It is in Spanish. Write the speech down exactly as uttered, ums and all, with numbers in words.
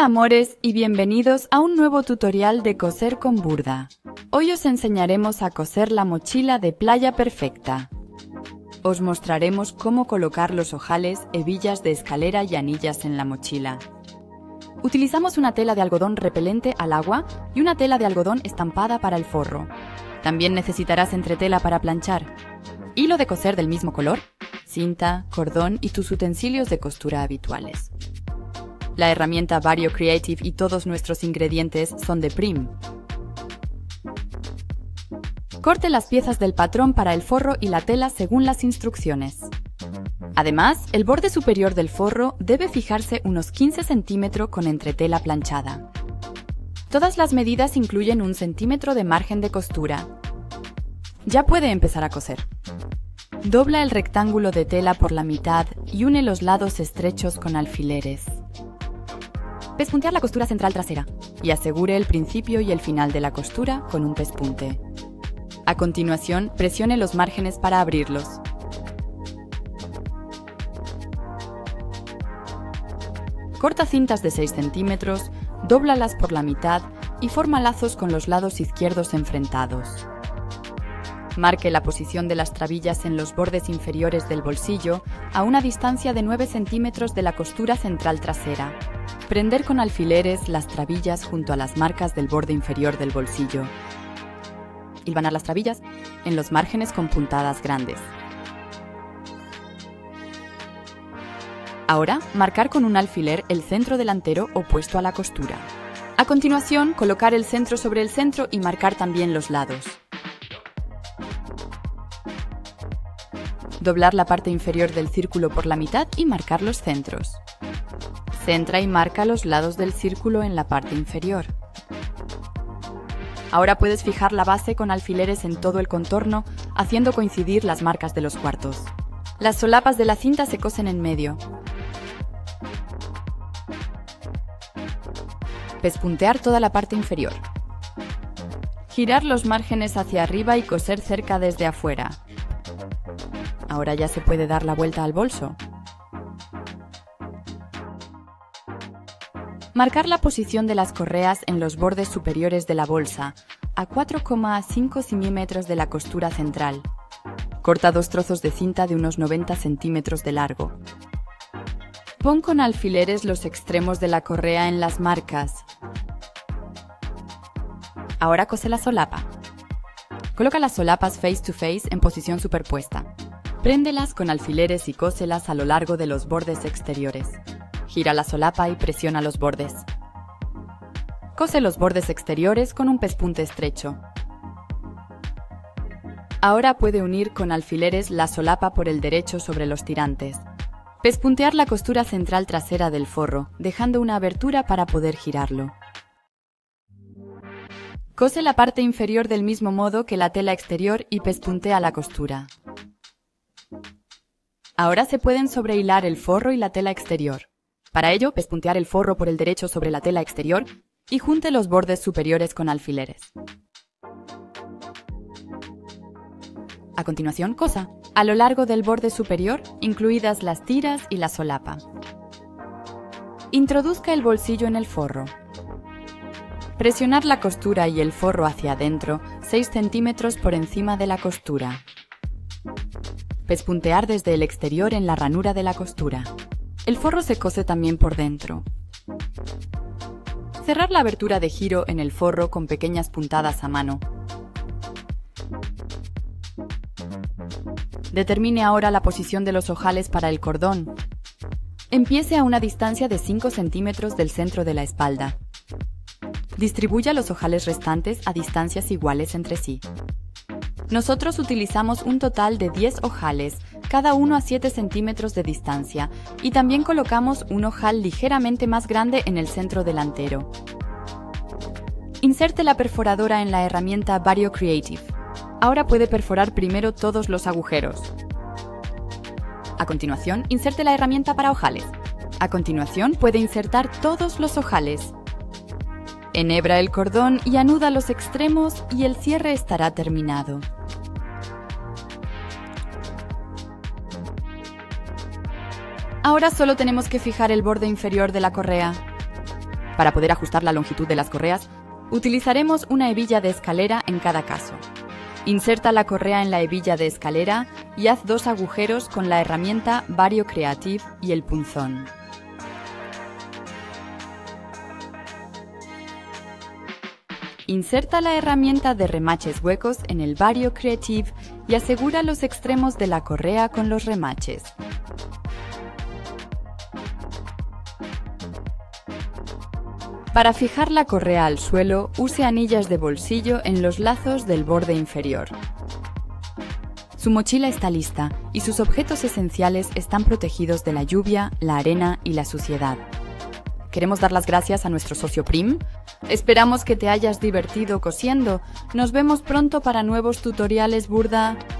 amores y bienvenidos a un nuevo tutorial de coser con burda. Hoy os enseñaremos a coser la mochila de playa perfecta. Os mostraremos cómo colocar los ojales, hebillas de escalera y anillas en la mochila. Utilizamos una tela de algodón repelente al agua y una tela de algodón estampada para el forro. También necesitarás entretela para planchar, hilo de coser del mismo color, cinta, cordón y tus utensilios de costura habituales. La herramienta Vario Creative y todos nuestros ingredientes son de Prim. Corte las piezas del patrón para el forro y la tela según las instrucciones. Además, el borde superior del forro debe fijarse unos quince centímetros con entretela planchada. Todas las medidas incluyen un centímetro de margen de costura. Ya puede empezar a coser. Dobla el rectángulo de tela por la mitad y une los lados estrechos con alfileres. Pespuntear la costura central trasera y asegure el principio y el final de la costura con un pespunte. A continuación, presione los márgenes para abrirlos. Corta cintas de seis centímetros, dóblalas por la mitad y forma lazos con los lados izquierdos enfrentados. Marque la posición de las trabillas en los bordes inferiores del bolsillo a una distancia de nueve centímetros de la costura central trasera. Prender con alfileres las trabillas junto a las marcas del borde inferior del bolsillo. Hilvanar las trabillas en los márgenes con puntadas grandes. Ahora, marcar con un alfiler el centro delantero opuesto a la costura. A continuación, colocar el centro sobre el centro y marcar también los lados. Doblar la parte inferior del círculo por la mitad y marcar los centros. Centra y marca los lados del círculo en la parte inferior. Ahora puedes fijar la base con alfileres en todo el contorno, haciendo coincidir las marcas de los cuartos. Las solapas de la cinta se cosen en medio. Pespuntear toda la parte inferior. Girar los márgenes hacia arriba y coser cerca desde afuera. Ahora ya se puede dar la vuelta al bolso. Marcar la posición de las correas en los bordes superiores de la bolsa, a cuatro coma cinco centímetros de la costura central. Corta dos trozos de cinta de unos noventa centímetros de largo. Pon con alfileres los extremos de la correa en las marcas. Ahora cose la solapa. Coloca las solapas face to face en posición superpuesta. Préndelas con alfileres y cóselas a lo largo de los bordes exteriores. Gira la solapa y presiona los bordes. Cose los bordes exteriores con un pespunte estrecho. Ahora puede unir con alfileres la solapa por el derecho sobre los tirantes. Pespuntear la costura central trasera del forro, dejando una abertura para poder girarlo. Cose la parte inferior del mismo modo que la tela exterior y pespuntea la costura. Ahora se pueden sobrehilar el forro y la tela exterior. Para ello, pespuntear el forro por el derecho sobre la tela exterior y junte los bordes superiores con alfileres. A continuación, cosa a lo largo del borde superior, incluidas las tiras y la solapa. Introduzca el bolsillo en el forro. Presionar la costura y el forro hacia adentro, seis centímetros por encima de la costura. Pespuntear desde el exterior en la ranura de la costura. El forro se cose también por dentro. Cerrar la abertura de giro en el forro con pequeñas puntadas a mano. Determine ahora la posición de los ojales para el cordón. Empiece a una distancia de cinco centímetros del centro de la espalda. Distribuya los ojales restantes a distancias iguales entre sí. Nosotros utilizamos un total de diez ojales, cada uno a siete centímetros de distancia, y también colocamos un ojal ligeramente más grande en el centro delantero. Inserte la perforadora en la herramienta Vario Creative. Ahora puede perforar primero todos los agujeros. A continuación, inserte la herramienta para ojales. A continuación, puede insertar todos los ojales. Enhebra el cordón y anuda los extremos y el cierre estará terminado. Ahora solo tenemos que fijar el borde inferior de la correa. Para poder ajustar la longitud de las correas, utilizaremos una hebilla de escalera en cada caso. Inserta la correa en la hebilla de escalera y haz dos agujeros con la herramienta Vario Creative y el punzón. Inserta la herramienta de remaches huecos en el Vario Creative y asegura los extremos de la correa con los remaches. Para fijar la correa al suelo, use anillas de bolsillo en los lazos del borde inferior. Su mochila está lista y sus objetos esenciales están protegidos de la lluvia, la arena y la suciedad. Queremos dar las gracias a nuestro socio Prim. Esperamos que te hayas divertido cosiendo. Nos vemos pronto para nuevos tutoriales, Burda.